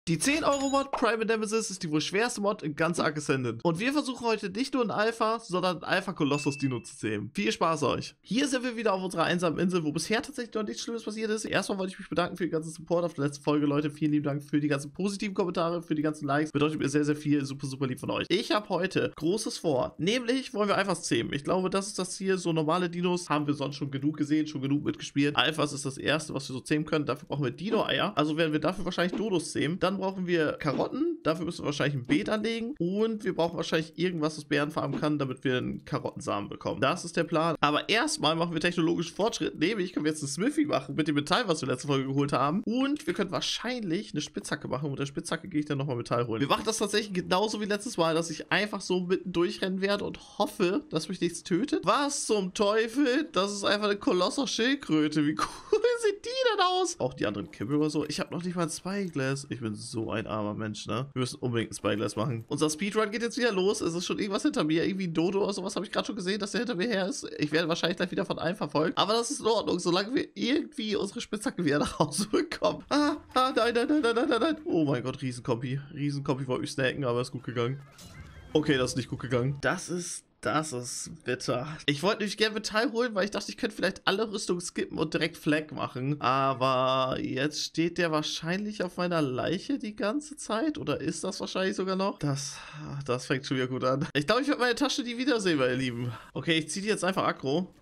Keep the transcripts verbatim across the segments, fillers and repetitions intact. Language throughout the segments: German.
Die zehn Euro Mod Private Nemesis ist die wohl schwerste Mod in ganz Ark Ascended. Und wir versuchen heute nicht nur einen Alpha, sondern einen Alpha Colossus Dino zu zähmen. Viel Spaß euch. Hier sind wir wieder auf unserer einsamen Insel, wo bisher tatsächlich noch nichts Schlimmes passiert ist. Erstmal wollte ich mich bedanken für den ganzen Support auf der letzten Folge, Leute. Vielen lieben Dank für die ganzen positiven Kommentare, für die ganzen Likes. Bedeutet mir sehr, sehr viel. Super, super lieb von euch. Ich habe heute Großes vor. Nämlich wollen wir einfach zähmen. Ich glaube, das ist das Ziel. So normale Dinos haben wir sonst schon genug gesehen, schon genug mitgespielt. Alphas ist das erste, was wir so zähmen können. Dafür brauchen wir Dino-Eier. Also werden wir dafür wahrscheinlich Dodos zähmen. Dann brauchen wir Karotten, dafür müssen wir wahrscheinlich ein Beet anlegen und wir brauchen wahrscheinlich irgendwas, das Bären farmen kann, damit wir einen Karottensamen bekommen. Das ist der Plan. Aber erstmal machen wir technologischen Fortschritt, nämlich können wir jetzt einen Smithy machen mit dem Metall, was wir letzte Folge geholt haben, und wir können wahrscheinlich eine Spitzhacke machen und mit der Spitzhacke gehe ich dann nochmal Metall holen. Wir machen das tatsächlich genauso wie letztes Mal, dass ich einfach so mitten durchrennen werde und hoffe, dass mich nichts tötet. Was zum Teufel? Das ist einfach eine Kolosser-Schildkröte. Wie cool sieht die denn aus? Auch die anderen Kimmel oder so. Ich habe noch nicht mal ein Spyglass. Ich bin so ein armer Mensch, ne? Wir müssen unbedingt ein Spyglass machen. Unser Speedrun geht jetzt wieder los. Es ist schon irgendwas hinter mir. Irgendwie ein Dodo oder sowas habe ich gerade schon gesehen, dass der hinter mir her ist. Ich werde wahrscheinlich gleich wieder von einem verfolgt. Aber das ist in Ordnung, solange wir irgendwie unsere Spitzhacke wieder nach Hause bekommen. Ah, ah, nein, nein, nein, nein, nein, nein. Oh mein Gott, Riesenkompi. Riesenkompi wollte mich snacken, aber ist gut gegangen. Okay, das ist nicht gut gegangen. Das ist... Das ist bitter. Ich wollte nämlich gerne Metall holen, weil ich dachte, ich könnte vielleicht alle Rüstungen skippen und direkt Flag machen. Aber jetzt steht der wahrscheinlich auf meiner Leiche die ganze Zeit. Oder ist das wahrscheinlich sogar noch? Das, das fängt schon wieder gut an. Ich glaube, ich werde meine Tasche nie wiedersehen, meine Lieben. Okay, ich ziehe die jetzt einfach aggro.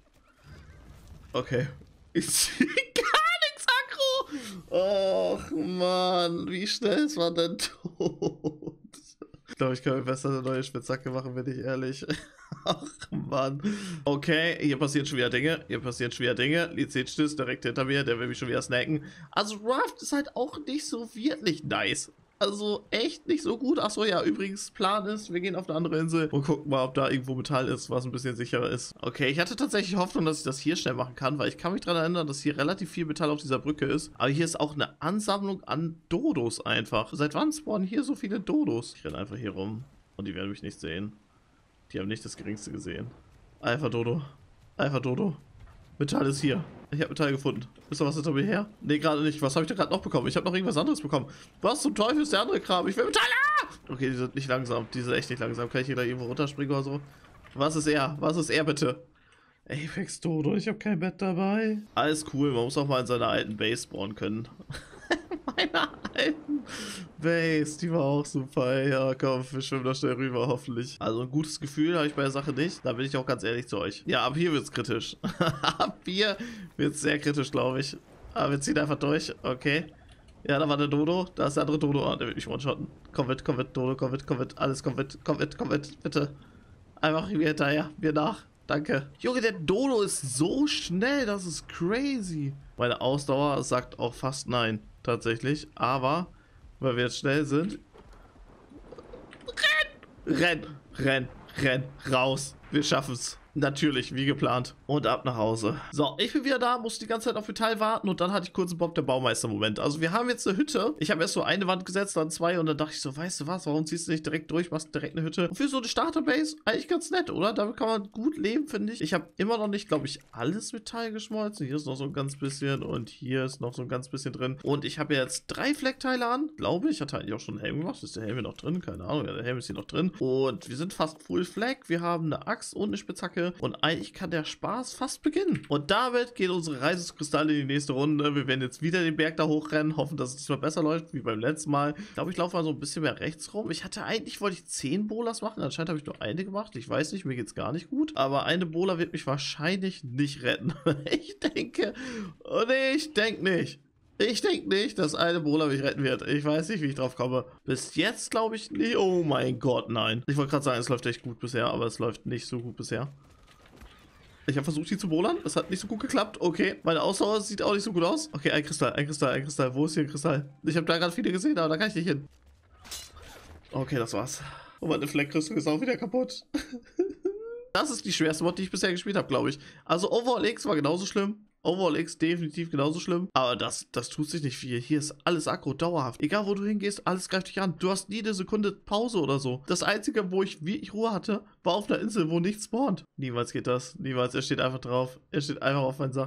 Okay. Ich ziehe gar nichts aggro. Och, Mann. Wie schnell ist man denn tot? Ich glaube, ich kann mir besser eine neue Spitzhacke machen, bin ich ehrlich. Ach, Mann. Okay, hier passieren schon wieder Dinge. Hier passieren schon wieder Dinge. Lizenzstöß direkt hinter mir, der will mich schon wieder snacken. Also, Raft ist halt auch nicht so wirklich nice. Also, echt nicht so gut. Achso, ja, übrigens, Plan ist, wir gehen auf eine andere Insel und gucken mal, ob da irgendwo Metall ist, was ein bisschen sicherer ist. Okay, ich hatte tatsächlich Hoffnung, dass ich das hier schnell machen kann, weil ich kann mich daran erinnern, dass hier relativ viel Metall auf dieser Brücke ist. Aber hier ist auch eine Ansammlung an Dodos einfach. Seit wann spawnen hier so viele Dodos? Ich renne einfach hier rum und die werden mich nicht sehen. Die haben nicht das Geringste gesehen. Alpha Dodo. Alpha Dodo. Metall ist hier. Ich habe Metall gefunden. Ist da was hinter mir her? Nee, gerade nicht. Was habe ich da gerade noch bekommen? Ich habe noch irgendwas anderes bekommen. Was zum Teufel ist der andere Kram? Ich will Metall. Ah! Okay, die sind nicht langsam. Die sind echt nicht langsam. Kann ich hier gleich irgendwo runterspringen oder so? Was ist er? Was ist er bitte? Apex Dodo, ich habe kein Bett dabei. Alles cool. Man muss auch mal in seiner alten Base spawnen können. Meine alten Base, die war auch super. Ja, komm, wir schwimmen da schnell rüber, hoffentlich. Also ein gutes Gefühl habe ich bei der Sache nicht. Da bin ich auch ganz ehrlich zu euch. Ja, ab hier wird es kritisch. Ab hier wird es sehr kritisch, glaube ich. Aber wir ziehen einfach durch. Okay. Ja, da war der Dodo. Da ist der andere Dodo. Ah, der wird mich one-shotten. Komm mit, komm mit, Dodo, komm mit, komm mit. Alles, komm mit, komm mit, komm mit, bitte. Einfach mir hinterher, mir nach. Danke. Junge, der Dodo ist so schnell, das ist crazy. Meine Ausdauer sagt auch fast nein, tatsächlich. Aber, weil wir jetzt schnell sind. Renn! Renn! Renn! Renn! Raus! Wir schaffen es. Natürlich, wie geplant. Und ab nach Hause. So, ich bin wieder da, musste die ganze Zeit auf Metall warten und dann hatte ich kurz einen Bob der Baumeister-Moment. Also wir haben jetzt eine Hütte. Ich habe erst so eine Wand gesetzt, dann zwei und dann dachte ich so, weißt du was, warum ziehst du nicht direkt durch, machst direkt eine Hütte? Und für so eine Starterbase eigentlich ganz nett, oder? Damit kann man gut leben, finde ich. Ich habe immer noch nicht, glaube ich, alles Metall geschmolzen. Hier ist noch so ein ganz bisschen und hier ist noch so ein ganz bisschen drin. Und ich habe jetzt drei Fleckteile an, glaube ich. Hatte eigentlich auch schon einen Helm gemacht. Ist der Helm hier noch drin? Keine Ahnung. Ja, der Helm ist hier noch drin. Und wir sind fast full Fleck. Wir haben eine Axt und eine Spitzhacke. Und eigentlich kann der Spaß fast beginnen. Und damit geht unsere Reise zu Kristall in die nächste Runde. Wir werden jetzt wieder den Berg da hochrennen. Hoffen, dass es diesmal besser läuft, wie beim letzten Mal. Ich glaube, ich laufe mal so ein bisschen mehr rechts rum. Ich hatte eigentlich, wollte ich zehn Bolas machen. Anscheinend habe ich nur eine gemacht. Ich weiß nicht, mir geht es gar nicht gut. Aber eine Bola wird mich wahrscheinlich nicht retten. Ich denke, oh nee, ich denke nicht. Ich denke nicht, dass eine Bola mich retten wird. Ich weiß nicht, wie ich drauf komme. Bis jetzt glaube ich nicht. Oh mein Gott, nein. Ich wollte gerade sagen, es läuft echt gut bisher, aber es läuft nicht so gut bisher. Ich habe versucht, die zu bohlern. Das hat nicht so gut geklappt. Okay, meine Ausdauer sieht auch nicht so gut aus. Okay, ein Kristall, ein Kristall, ein Kristall. Wo ist hier ein Kristall? Ich habe da gerade viele gesehen, aber da kann ich nicht hin. Okay, das war's. Und meine Fleckrüstung ist auch wieder kaputt. Das ist die schwerste Mod, die ich bisher gespielt habe, glaube ich. Also Overall X war genauso schlimm. Overall X definitiv genauso schlimm. Aber das, das tut sich nicht viel. Hier ist alles aggro, dauerhaft. Egal, wo du hingehst, alles greift dich an. Du hast nie eine Sekunde Pause oder so. Das Einzige, wo ich wirklich Ruhe hatte, war auf einer Insel, wo nichts spawnt. Niemals geht das. Niemals. Er steht einfach drauf. Er steht einfach auf meinen Sachen.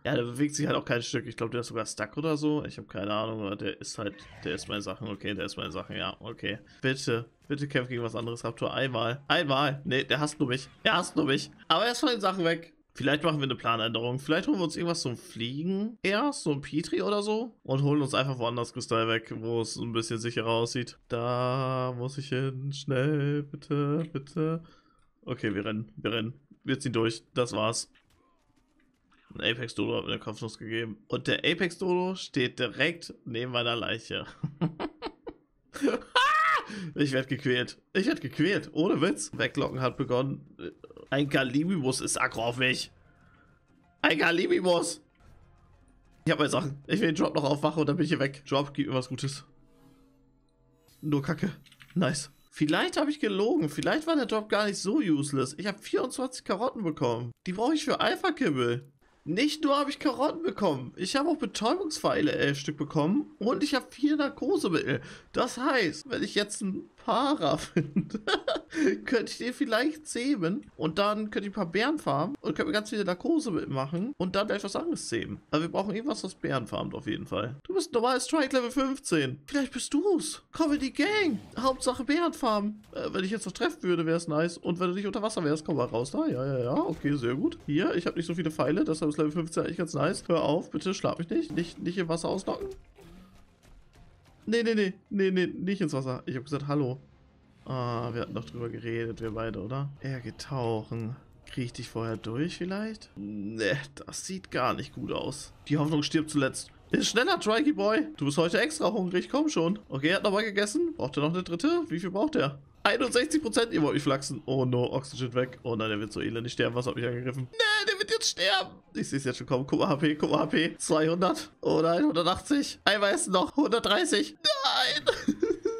Ja, der bewegt sich halt auch kein Stück. Ich glaube, der ist sogar stuck oder so. Ich habe keine Ahnung, aber der ist halt, der ist meine Sachen. Okay, der ist meine Sachen, ja, okay. Bitte, bitte kämpf gegen was anderes, Raptor. Einmal. Einmal. Nee, der hasst nur mich. Er hasst nur mich. Aber er ist von den Sachen weg. Vielleicht machen wir eine Planänderung. Vielleicht holen wir uns irgendwas zum Fliegen erst, so ein Petri oder so. Und holen uns einfach woanders Kristall weg, wo es ein bisschen sicherer aussieht. Da muss ich hin. Schnell, bitte, bitte. Okay, wir rennen, wir rennen. Wir ziehen durch. Das war's. Ein Apex-Dodo hat mir den Kopfschuss gegeben. Und der Apex-Dodo steht direkt neben meiner Leiche. Ich werde gequält. Ich werde gequält. Ohne Witz. Weglocken hat begonnen. Ein Galimimus ist aggro auf mich. Ein Galimimus. Ich habe meine Sachen. Ich will den Drop noch aufwachen und dann bin ich hier weg. Drop, gib mir was Gutes. Nur Kacke. Nice. Vielleicht habe ich gelogen. Vielleicht war der Drop gar nicht so useless. Ich habe vierundzwanzig Karotten bekommen. Die brauche ich für Alpha-Kibbel. Nicht nur habe ich Karotten bekommen, ich habe auch Betäubungspfeile elf Stück bekommen und ich habe vier Narkosemittel. Das heißt, wenn ich jetzt einen Para finde, könnte ich den vielleicht zähmen und dann könnte ich ein paar Bären farmen und könnte mir ganz viele Narkosemittel machen und dann etwas anderes zähmen. Aber wir brauchen irgendwas, was Bären farmt auf jeden Fall. Du bist normal Strike Level fünfzehn. Vielleicht bist du's. Komm in die Gang. Hauptsache Bären farmen. Äh, wenn ich jetzt noch treffen würde, wäre es nice. Und wenn du nicht unter Wasser wärst, komm mal raus da. Ja, ja, ja. Okay, sehr gut. Hier, ich habe nicht so viele Pfeile, deshalb ist Level fünfzehn eigentlich ganz nice. Hör auf, bitte schlag mich nicht. Nicht, nicht im Wasser auslocken. Nee, nee, nee. Nee, nee, nicht ins Wasser. Ich habe gesagt, hallo. Ah, wir hatten doch drüber geredet, wir beide, oder? Er geht tauchen. Krieg ich dich vorher durch vielleicht? Ne, das sieht gar nicht gut aus. Die Hoffnung stirbt zuletzt. Ist schneller, Trikey Boy. Du bist heute extra hungrig, komm schon. Okay, er hat nochmal gegessen. Braucht er noch eine dritte? Wie viel braucht er? einundsechzig Prozent, ihr wollt mich flachsen. Oh no, Oxygen weg. Oh nein, der wird so elendig sterben. Was hat mich angegriffen? Nee, der wird jetzt sterben. Ich sehe es jetzt schon kommen. Guck mal, H P, guck mal, H P. zweihundert. Oh nein, hundertachtzig. Einmal ist noch. hundertdreißig. Nein.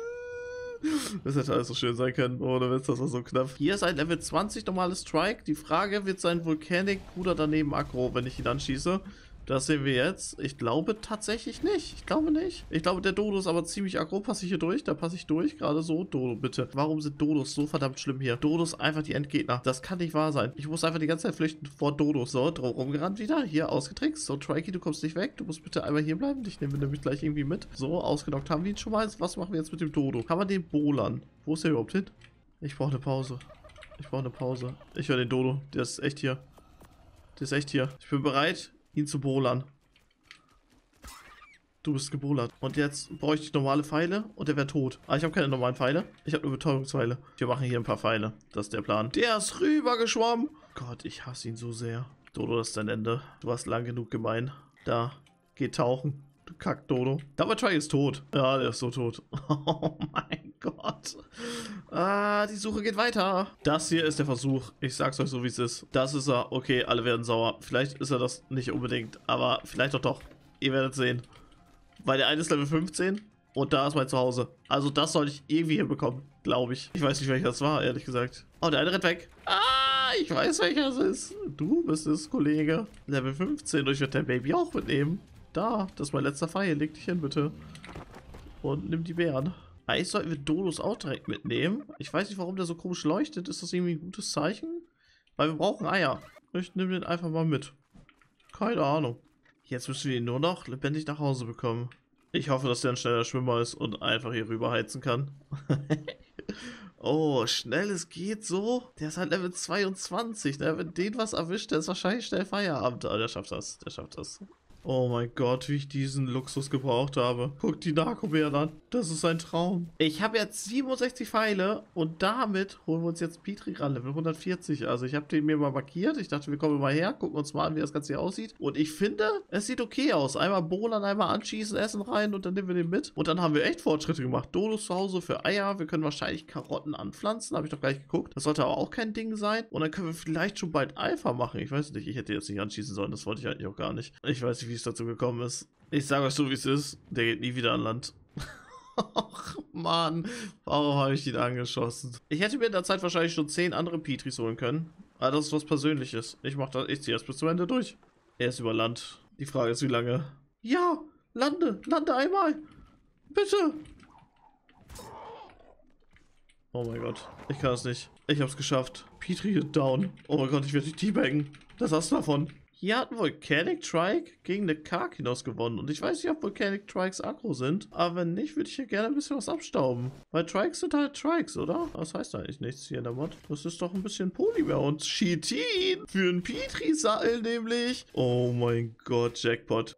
Das hätte alles so schön sein können. Ohne Witz, das war so knapp. Hier ist ein Level zwanzig normales Strike. Die Frage, wird sein Volcanic-Bruder daneben aggro, wenn ich ihn anschieße? Das sehen wir jetzt. Ich glaube tatsächlich nicht. Ich glaube nicht. Ich glaube, der Dodo ist aber ziemlich aggro. Passe ich hier durch? Da passe ich durch. Gerade so. Dodo, bitte. Warum sind Dodos so verdammt schlimm hier? Dodos einfach die Endgegner. Das kann nicht wahr sein. Ich muss einfach die ganze Zeit flüchten vor Dodos. So, drum rumgerannt wieder. Hier, ausgetrickst. So, Trikey, du kommst nicht weg. Du musst bitte einmal hier bleiben. Ich nehme nämlich gleich irgendwie mit. So, ausgenockt haben wir ihn schon mal. Was machen wir jetzt mit dem Dodo? Kann man den bohlern? Wo ist der überhaupt hin? Ich brauche eine Pause. Ich brauche eine Pause. Ich höre den Dodo. Der ist echt hier. Der ist echt hier. Ich bin bereit, ihn zu bohlern. Du bist gebohlert. Und jetzt bräuchte ich normale Pfeile und er wäre tot. Aber ich habe keine normalen Pfeile. Ich habe nur Betäubungspfeile. Wir machen hier ein paar Pfeile. Das ist der Plan. Der ist rübergeschwommen. Gott, ich hasse ihn so sehr. Dodo, das ist dein Ende. Du warst lang genug gemein. Da. Geh tauchen. Du Kack, Dodo. Double Try ist tot. Ja, der ist so tot. Oh mein Gott. Ah, die Suche geht weiter. Das hier ist der Versuch. Ich sag's euch so, wie es ist. Das ist er. Okay, alle werden sauer. Vielleicht ist er das nicht unbedingt, aber vielleicht doch doch. Ihr werdet sehen. Weil der eine ist Level fünfzehn und da ist mein Zuhause. Also das sollte ich irgendwie hinbekommen, glaube ich. Ich weiß nicht, welcher das war, ehrlich gesagt. Oh, der eine rennt weg. Ah, ich weiß, welcher es ist. Du bist es, Kollege. Level fünfzehn und ich werde dein Baby auch mitnehmen. Da, das ist mein letzter Pfeil. Leg dich hin, bitte. Und nimm die Beeren. Eigentlich sollten wir Dodos auch direkt mitnehmen. Ich weiß nicht, warum der so komisch leuchtet. Ist das irgendwie ein gutes Zeichen? Weil wir brauchen Eier. Ich nehme den einfach mal mit. Keine Ahnung. Jetzt müssen wir ihn nur noch lebendig nach Hause bekommen. Ich hoffe, dass der ein schneller Schwimmer ist und einfach hier rüber heizen kann. Oh, schnell es geht so. Der ist halt Level zweiundzwanzig. Ne? Wenn den was erwischt, der ist wahrscheinlich schnell Feierabend. Aber der schafft das. Der schafft das. Oh mein Gott, wie ich diesen Luxus gebraucht habe. Guck die Narkobeeren an. Das ist ein Traum. Ich habe jetzt siebenundsechzig Pfeile und damit holen wir uns jetzt Petri ran, Level hundertvierzig. Also ich habe den mir mal markiert. Ich dachte, wir kommen mal her, gucken uns mal an, wie das Ganze hier aussieht. Und ich finde, es sieht okay aus. Einmal bohlern, einmal anschießen, Essen rein und dann nehmen wir den mit. Und dann haben wir echt Fortschritte gemacht. Dodos zu Hause für Eier. Wir können wahrscheinlich Karotten anpflanzen. Habe ich doch gleich geguckt. Das sollte aber auch kein Ding sein. Und dann können wir vielleicht schon bald Alpha machen. Ich weiß nicht, ich hätte jetzt nicht anschießen sollen. Das wollte ich eigentlich auch gar nicht. Ich weiß nicht, wie es dazu gekommen ist. Ich sage euch so, wie es ist. Der geht nie wieder an Land. Ach, Mann. Warum habe ich ihn angeschossen? Ich hätte mir in der Zeit wahrscheinlich schon zehn andere Petris holen können. Aber das ist was Persönliches. Ich mach das, ich ziehe erst bis zum Ende durch. Er ist über Land. Die Frage ist, wie lange? Ja, lande. Lande einmal. Bitte. Oh mein Gott. Ich kann es nicht. Ich habe es geschafft. Petri ist down. Oh mein Gott, ich werde dich teabaggen. Das hast du davon. Hier hat ein Volcanic Trike gegen eine Karkinos gewonnen. Und ich weiß nicht, ob Volcanic Trikes aggro sind. Aber wenn nicht, würde ich hier gerne ein bisschen was abstauben. Weil Trikes sind halt Trikes, oder? Das heißt eigentlich nichts hier in der Mod. Das ist doch ein bisschen Poly bei uns. Chitin für einen Petri-Sattel nämlich. Oh mein Gott, Jackpot.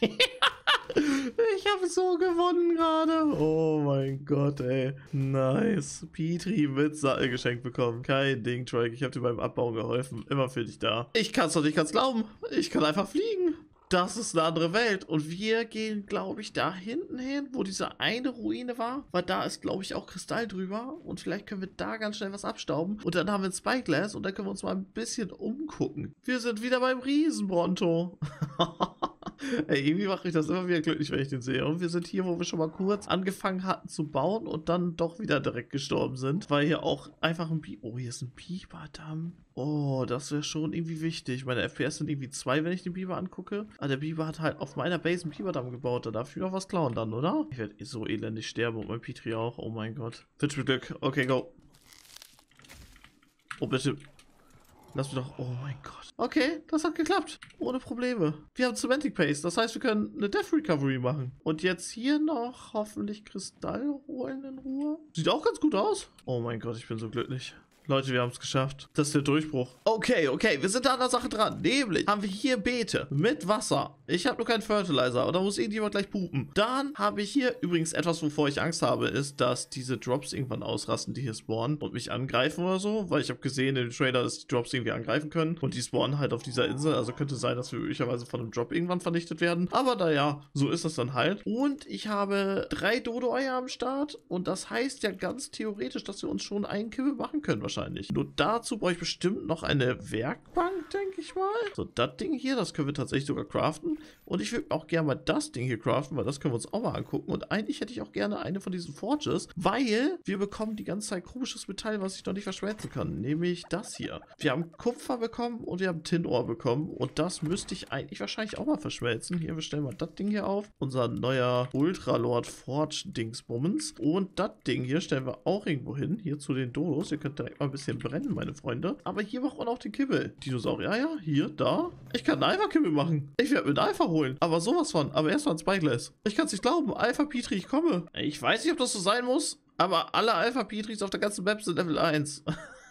Ich habe so gewonnen gerade. Oh mein Gott, ey. Nice. Petri mit Sattel geschenkt bekommen. Kein Ding, Trike. Ich habe dir beim Abbauen geholfen. Immer für dich da. Ich kann es doch nicht ganz glauben. Ich kann einfach fliegen. Das ist eine andere Welt. Und wir gehen, glaube ich, da hinten hin, wo diese eine Ruine war. Weil da ist, glaube ich, auch Kristall drüber. Und vielleicht können wir da ganz schnell was abstauben. Und dann haben wir ein Spyglass. Und dann können wir uns mal ein bisschen umgucken. Wir sind wieder beim Riesenbronto. Ey, irgendwie mache ich das immer wieder glücklich, wenn ich den sehe. Und wir sind hier, wo wir schon mal kurz angefangen hatten zu bauen und dann doch wieder direkt gestorben sind. Weil hier auch einfach ein Bi... Oh, hier ist ein Biberdamm. Oh, das wäre schon irgendwie wichtig. Meine F P S sind irgendwie zwei, wenn ich den Biber angucke. Aber der Biber hat halt auf meiner Base einen Biberdamm gebaut. Da darf ich mir doch was klauen dann, oder? Ich werde so elendig sterben und mein Petri auch. Oh mein Gott. Wünsch mir Glück. Okay, go. Oh, bitte. Lass mich doch... Oh mein Gott. Okay, das hat geklappt. Ohne Probleme. Wir haben Cementing Paste. Das heißt, wir können eine Death Recovery machen. Und jetzt hier noch hoffentlich Kristall holen in Ruhe. Sieht auch ganz gut aus. Oh mein Gott, ich bin so glücklich. Leute, wir haben es geschafft. Das ist der Durchbruch. Okay, okay, wir sind da an der Sache dran. Nämlich haben wir hier Beete mit Wasser. Ich habe nur keinen Fertilizer, aber da muss irgendjemand gleich pupen. Dann habe ich hier übrigens etwas, wovor ich Angst habe, ist, dass diese Drops irgendwann ausrasten, die hier spawnen und mich angreifen oder so. Weil ich habe gesehen in dem Trailer, dass die Drops irgendwie angreifen können. Und die spawnen halt auf dieser Insel. Also könnte sein, dass wir möglicherweise von einem Drop irgendwann vernichtet werden. Aber naja, so ist das dann halt. Und ich habe drei Dodo-Eier am Start. Und das heißt ja ganz theoretisch, dass wir uns schon einen Kibbel machen können wahrscheinlich. Nur dazu brauche ich bestimmt noch eine Werkbank, denke ich mal. So, das Ding hier, das können wir tatsächlich sogar craften. Und ich würde auch gerne mal das Ding hier craften, weil das können wir uns auch mal angucken. Und eigentlich hätte ich auch gerne eine von diesen Forges, weil wir bekommen die ganze Zeit komisches Metall, was ich noch nicht verschmelzen kann. Nämlich das hier. Wir haben Kupfer bekommen und wir haben Tinohr bekommen. Und das müsste ich eigentlich wahrscheinlich auch mal verschmelzen. Hier, wir stellen mal das Ding hier auf. Unser neuer Ultralord Forge Dingsbummens. Und das Ding hier stellen wir auch irgendwo hin. Hier zu den Dodos. Ihr könnt direkt mal ein bisschen brennen, meine Freunde. Aber hier machen wir noch den Kibbel. Dinosaurier, ja, ja, hier, da. Ich kann einen Alpha-Kibbel machen. Ich werde mit Alpha holen. Aber sowas von. Aber erstmal ein Spyglass. Ich kann es nicht glauben. Alpha Petri, ich komme. Ich weiß nicht, ob das so sein muss, aber alle Alpha Petris auf der ganzen Map sind Level eins.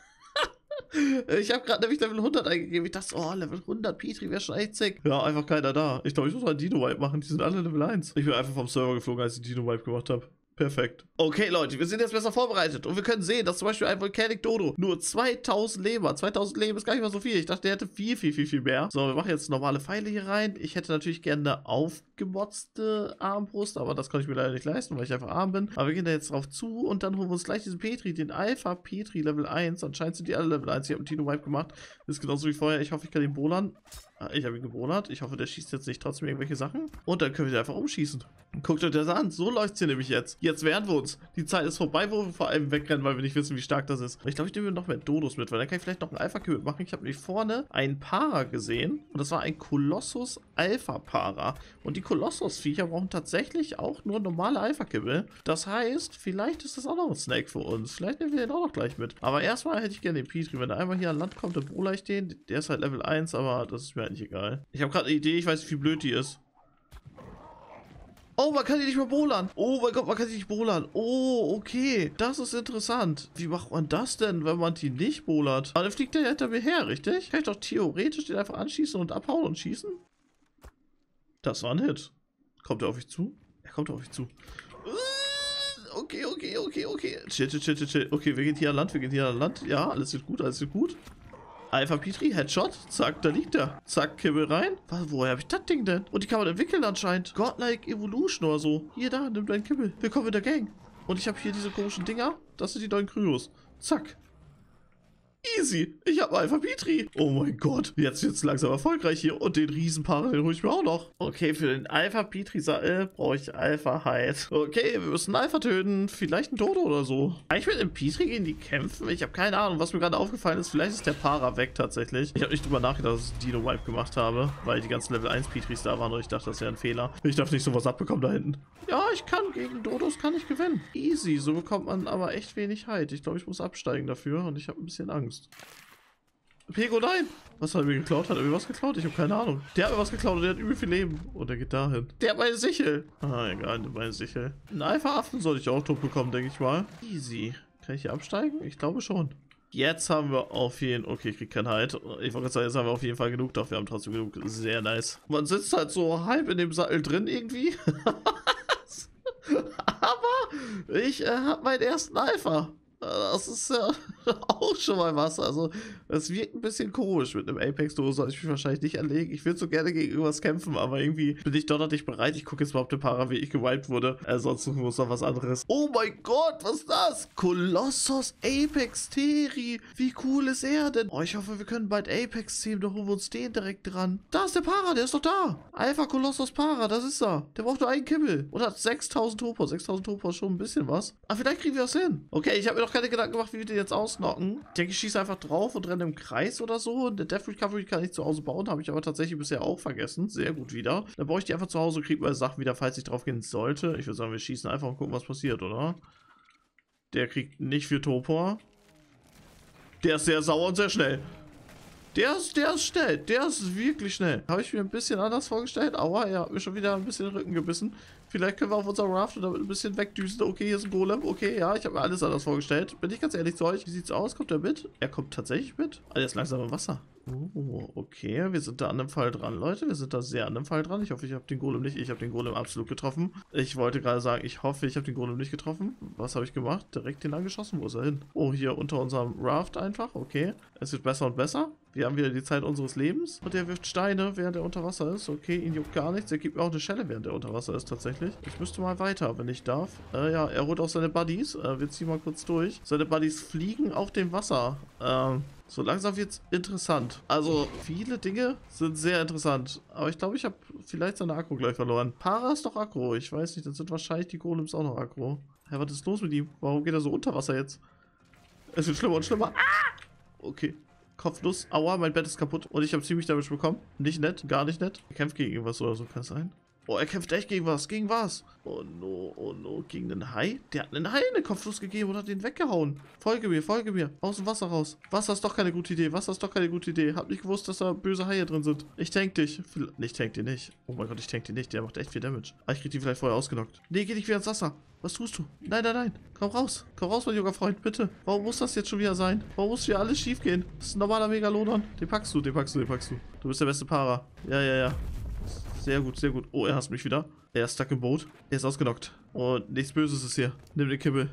Ich habe gerade nämlich Level hundert eingegeben. Ich dachte, oh, Level hundert Petri wäre schon echt sick. Ja, einfach keiner da. Ich glaube, ich muss mal einen Dino-Wipe machen. Die sind alle Level eins. Ich bin einfach vom Server geflogen, als ich Dino-Wipe gemacht habe. Perfekt. Okay, Leute, wir sind jetzt besser vorbereitet. Und wir können sehen, dass zum Beispiel ein Volcanic Dodo nur zweitausend Leben hat. zweitausend Leben ist gar nicht mal so viel. Ich dachte, der hätte viel, viel, viel, viel mehr. So, wir machen jetzt normale Pfeile hier rein. Ich hätte natürlich gerne eine aufgemotzte Armbrust, aber das konnte ich mir leider nicht leisten, weil ich einfach arm bin. Aber wir gehen da jetzt drauf zu und dann holen wir uns gleich diesen Petri, den Alpha Petri Level eins. Anscheinend sind die alle Level eins. Ich habe einen Tino-Wipe gemacht. Das ist genauso wie vorher. Ich hoffe, ich kann den bohlern. Ich habe ihn gebonert. Ich hoffe, der schießt jetzt nicht trotzdem irgendwelche Sachen. Und dann können wir den einfach umschießen. Guckt euch das an. So läuft es hier nämlich jetzt. Jetzt wehren wir uns. Die Zeit ist vorbei, wo wir vor allem wegrennen, weil wir nicht wissen, wie stark das ist. Ich glaube, ich nehme noch mehr Dodos mit, weil dann kann ich vielleicht noch einen Alpha-Kibbel machen. Ich habe nämlich vorne einen Para gesehen. Und das war ein Colossus Alpha-Para. Und die Kolossus-Viecher brauchen tatsächlich auch nur normale Alpha-Kibbel. Das heißt, vielleicht ist das auch noch ein Snack für uns. Vielleicht nehmen wir den auch noch gleich mit. Aber erstmal hätte ich gerne den Petri. Wenn er einmal hier an Land kommt, dann bohle ich den. Der ist halt Level eins, aber das ist mir eigentlich egal. Ich habe gerade eine Idee, ich weiß nicht, wie blöd die ist. Oh, man kann die nicht mehr bohlern. Oh mein Gott, man kann die nicht bohlern. Oh, okay. Das ist interessant. Wie macht man das denn, wenn man die nicht bohlert? Aber dann fliegt der hinter mir her, richtig? Kann ich doch theoretisch den einfach anschießen und abhauen und schießen? Das war ein Hit. Kommt er auf mich zu? Er kommt auf mich zu. Okay, okay, okay, okay. Chill, chill, chill, chill. Okay, wir gehen hier an Land, wir gehen hier an Land. Ja, alles wird gut, alles wird gut. Alpha Petri, Headshot. Zack, da liegt er. Zack, Kibbel rein. Was, woher habe ich das Ding denn? Und die kann man entwickeln anscheinend. Godlike Evolution oder so. Hier, da, nimm deinen Kibbel. Willkommen in der Gang. Und ich habe hier diese komischen Dinger. Das sind die neuen Kryos. Zack. Easy. Ich habe Alpha Petri. Oh mein Gott. Jetzt wird es langsam erfolgreich hier. Und den Riesenpaar, den hole ich mir auch noch. Okay, für den Alpha Petri Sattel brauche ich Alpha Hide. Okay, wir müssen Alpha töten. Vielleicht ein Dodo oder so. Kann ich mit dem Petri gegen die kämpfen? Ich habe keine Ahnung. Was mir gerade aufgefallen ist, vielleicht ist der Para weg tatsächlich. Ich habe nicht drüber nachgedacht, dass ich Dino Wipe gemacht habe, weil die ganzen Level eins Petris da waren und ich dachte, das wäre ein Fehler. Ich darf nicht sowas abbekommen da hinten. Ja, ich kann gegen Dodos kann ich gewinnen. Easy. So bekommt man aber echt wenig Hide. Ich glaube, ich muss absteigen dafür und ich habe ein bisschen Angst. Pego, nein! Was hat er mir geklaut? Hat er mir was geklaut? Ich habe keine Ahnung. Der hat mir was geklaut und der hat übel viel Leben. Und der geht dahin. Der hat meine Sichel. Ah, egal, meine Sichel. Einen Alpha-Affen sollte ich auch tot bekommen, denke ich mal. Easy. Kann ich hier absteigen? Ich glaube schon. Jetzt haben wir auf jeden Fall... Okay, ich krieg kein Halt. Ich wollte sagen, jetzt haben wir auf jeden Fall genug. Doch, wir haben trotzdem genug. Sehr nice. Man sitzt halt so halb in dem Sattel drin irgendwie. Aber ich äh, habe meinen ersten Alpha. Das ist ja auch schon mal was. Also, das wirkt ein bisschen komisch. Mit einem Apex-Duo soll ich mich wahrscheinlich nicht anlegen. Ich würde so gerne gegen irgendwas kämpfen, aber irgendwie bin ich doch nicht bereit. Ich gucke jetzt mal auf den Para, wie ich gewiped wurde. Äh, sonst suchen wir uns noch was anderes. Oh mein Gott, was ist das? Kolossos Apex Teri. Wie cool ist er denn? Oh, ich hoffe, wir können bald Apex ziehen. Da holen wir uns den direkt dran. Da ist der Para, der ist doch da. Alpha Kolossos Para, das ist er. Der braucht nur einen Kibbel. Und hat sechstausend Turbo. sechstausend Turbo ist schon ein bisschen was. Aber vielleicht kriegen wir das hin. Okay, ich habe mir noch keine Gedanken gemacht, wie wir den jetzt ausnocken. Ich denke, ich schieße einfach drauf und renne im Kreis oder so. Eine Death Recovery kann ich zu Hause bauen, habe ich aber tatsächlich bisher auch vergessen. Sehr gut wieder. Dann baue ich die einfach zu Hause, kriege meine Sachen wieder, falls ich drauf gehen sollte. Ich würde sagen, wir schießen einfach und gucken, was passiert, oder? Der kriegt nicht viel Topor. Der ist sehr sauer und sehr schnell. Der ist, der ist schnell. Der ist wirklich schnell. Habe ich mir ein bisschen anders vorgestellt. Aua, er hat mir schon wieder ein bisschen den Rücken gebissen. Vielleicht können wir auf unser Raft damit ein bisschen wegdüsen. Okay, hier ist ein Golem. Okay, ja, ich habe mir alles anders vorgestellt. Bin ich ganz ehrlich zu euch. Wie sieht's aus? Kommt er mit? Er kommt tatsächlich mit. Ah, der ist langsam im Wasser. Oh, okay. Wir sind da an dem Fall dran, Leute. Wir sind da sehr an dem Fall dran. Ich hoffe, ich habe den Golem nicht. Ich habe den Golem absolut getroffen. Ich wollte gerade sagen, ich hoffe, ich habe den Golem nicht getroffen. Was habe ich gemacht? Direkt den angeschossen. Wo ist er hin? Oh, hier unter unserem Raft einfach. Okay. Es wird besser und besser. Wir haben wieder die Zeit unseres Lebens. Und er wirft Steine, während er unter Wasser ist. Okay, ihn juckt gar nichts. Er gibt mir auch eine Schelle, während er unter Wasser ist, tatsächlich. Ich müsste mal weiter, wenn ich darf. Äh, ja, er holt auch seine Buddies. Äh, wir ziehen mal kurz durch. Seine Buddies fliegen auf dem Wasser. Ähm, so langsam wird's interessant. Also, viele Dinge sind sehr interessant. Aber ich glaube, ich habe vielleicht seine Akku gleich verloren. Para ist doch Akku. Ich weiß nicht, dann sind wahrscheinlich die Golems auch noch Akku. Hä, was ist los mit ihm? Warum geht er so unter Wasser jetzt? Es wird schlimmer und schlimmer. Ah! Okay. Kopflos. Aua, mein Bett ist kaputt. Und ich habe ziemlich Damage bekommen. Nicht nett, gar nicht nett. Er kämpft gegen irgendwas oder so, kann es sein? Oh, er kämpft echt gegen was. Gegen was? Oh no, oh no. Gegen einen Hai? Der hat einen Hai eine Kopflos gegeben und hat den weggehauen. Folge mir, folge mir. Aus dem Wasser raus. Wasser ist doch keine gute Idee. Wasser ist doch keine gute Idee. Hab nicht gewusst, dass da böse Haie drin sind. Ich tank dich. Ich tank den nicht. Oh mein Gott, ich tank den nicht. Der macht echt viel Damage. Aber ich krieg die vielleicht vorher ausgenockt. Nee, geh nicht wieder ins Wasser. Was tust du? Nein, nein, nein. Komm raus. Komm raus, mein junger Freund, bitte. Warum muss das jetzt schon wieder sein? Warum muss hier alles schief gehen? Das ist ein normaler Megalodon. Den packst du, den packst du, den packst du. Du bist der beste Para. Ja, ja, ja. Sehr gut, sehr gut. Oh, er hasst mich wieder. Er ist stuck im Boot. Er ist ausgenockt. Und nichts Böses ist hier. Nimm den Kibbel.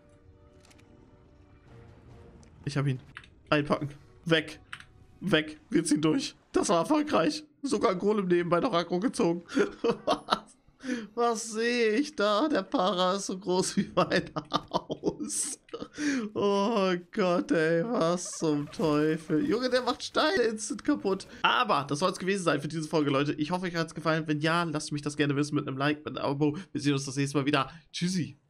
Ich hab ihn. Einpacken. Weg. Weg. Wir ziehen durch. Das war erfolgreich. Sogar ein Golem nebenbei noch Aggro gezogen. Was? Was sehe ich da? Der Para ist so groß wie mein Haus. Oh Gott, ey, was zum Teufel. Junge, der macht Steine instant kaputt. Aber das soll es gewesen sein für diese Folge, Leute. Ich hoffe, euch hat es gefallen. Wenn ja, lasst mich das gerne wissen mit einem Like, mit einem Abo. Wir sehen uns das nächste Mal wieder. Tschüssi.